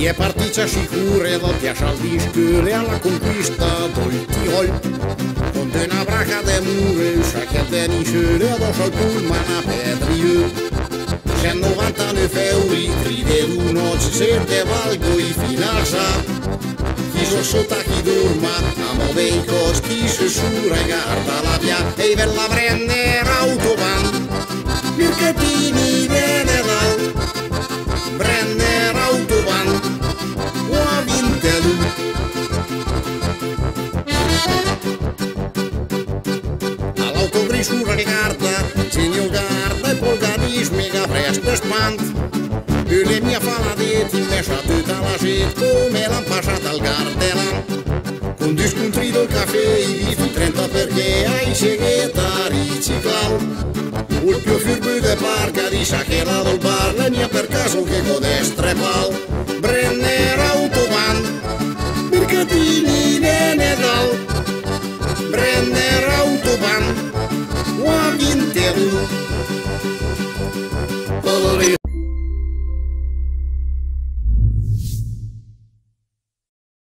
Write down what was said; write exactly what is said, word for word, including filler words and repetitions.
è partita sicura dal piace al disco e alla conquista del Tirol. Con una braca de mure, chaque denisce addosso al pullman a Pedrieux. centonovantane euro, criveruno, ci sente valgo i finalsa. Chi so sotto chi dorma, amo dei costi, se su regarda la via e per la prendere autobahn. Mercatini viene dal prendere autobahn, o a Vintelu. All'autogriso regarda, segno guarda e polganismi che presta spant. E le mie faladetti messa tutta la gente come l'han passata al gardelan. Con discontrito il caffè, i bifi trenta perché hai segreta riciclato. Il più furbo de parca di sacchera del bar, la mia per caso che codestre pal. Brenner autobahn, mercatini viene dal. Brenner autobahn, o a Vintelu. Polli,